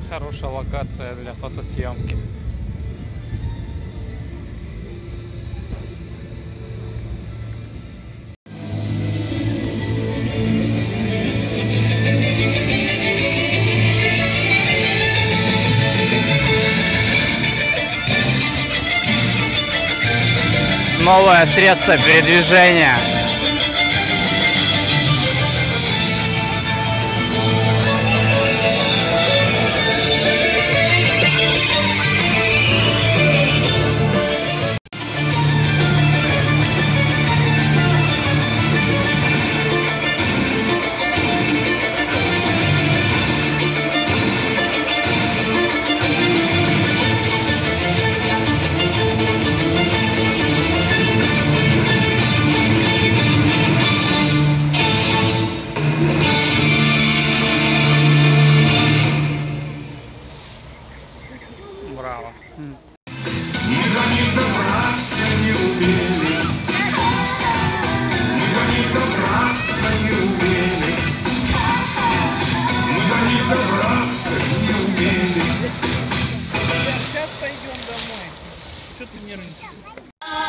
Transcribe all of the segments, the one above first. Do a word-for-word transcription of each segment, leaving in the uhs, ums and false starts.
Хорошая локация для фотосъемки. Новое средство передвижения. Браво. Мы до них добраться не умели, мы до них добраться не умели, мы до них добраться не умели. Сейчас пойдем домой. Что ты нервничаешь?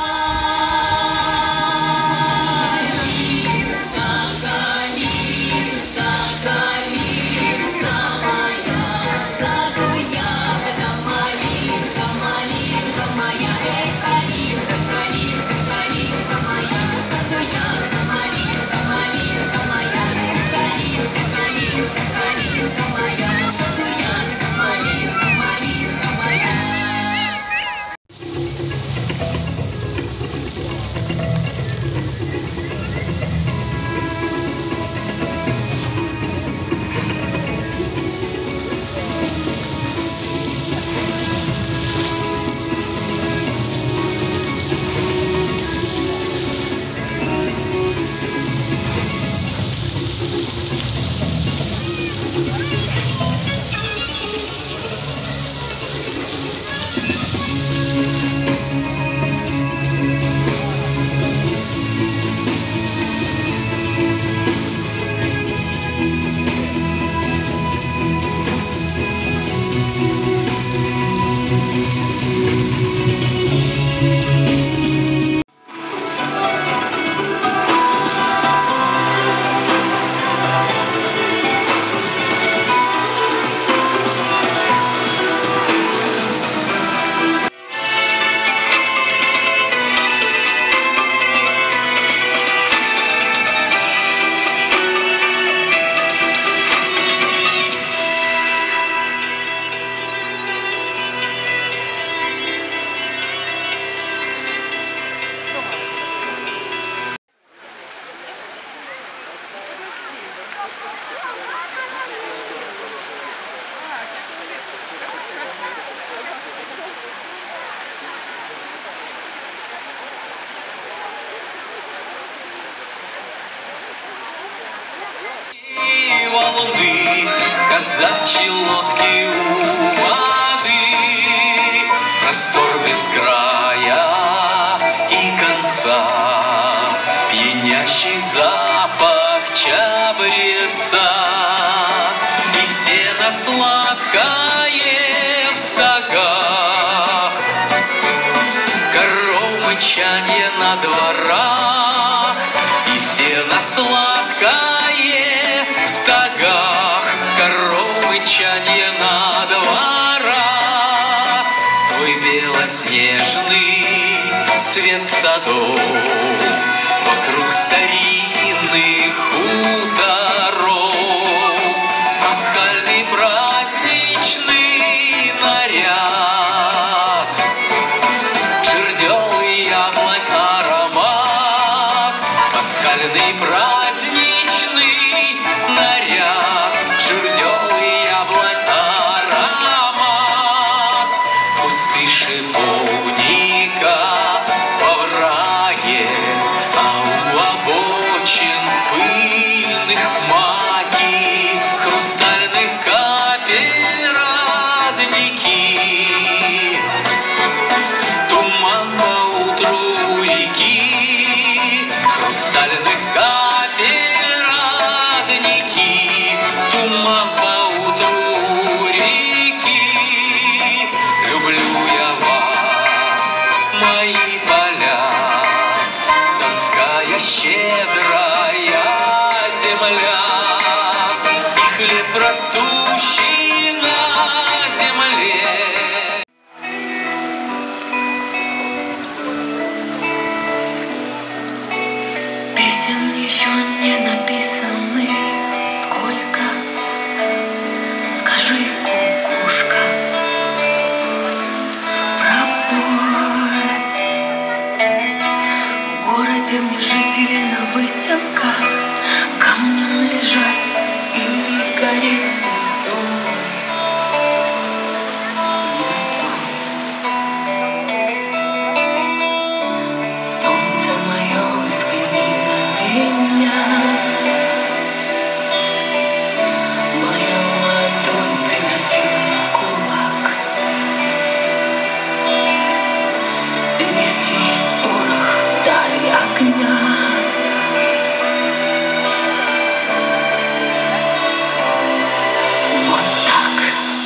Валуны, казачьи лодки у воды, простор без края и конца, пьянящий запах чабреца и сено сладкое в стогах, коров мычанье на дворах и сено сладкое в стогах, коров мычанье на дворах. Твой белоснежный цвет садов вокруг старинных хуторов, пасхальный праздничный наряд, жердел и яблонь аромат, пасхальный праздничный наряд, жердел и яблонь аромат, кусты шиповника во враге хлеб, растущий на земле. Песен еще не написаны сколько, скажи, кукушка, пробой. В городе мне жители на выселках камнем лежать или гореть звездой, звездой. Солнце мое, взгляни на меня. Моя ладонь превратилась в кулак. Если есть порох, дай огня. Вот так.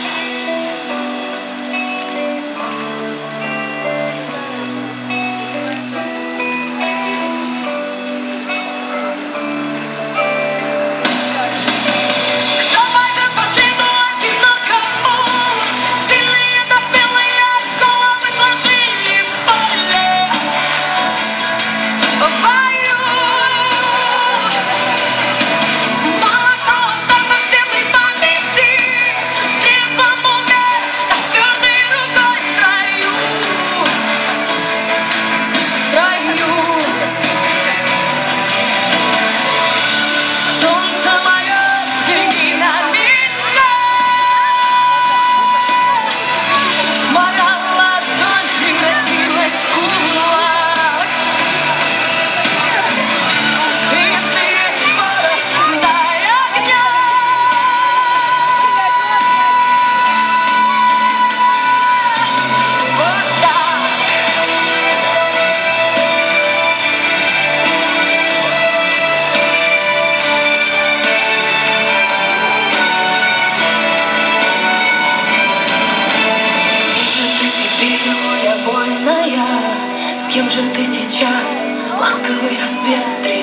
Кто пойдет по следу одинокому? Сильные да смелые головы сложили в поле. В бою мало кто остался в светлой памяти. В трезвом уме, да с твердой рукой в строю. В строю. Солнце мое, взгляни на меня. Моя ладонь превратилась в кулак. Если есть порох, дай огня. Вот так. Где же ты теперь, моя вольная? С кем же ты сейчас? Ласковый рассвет встретил.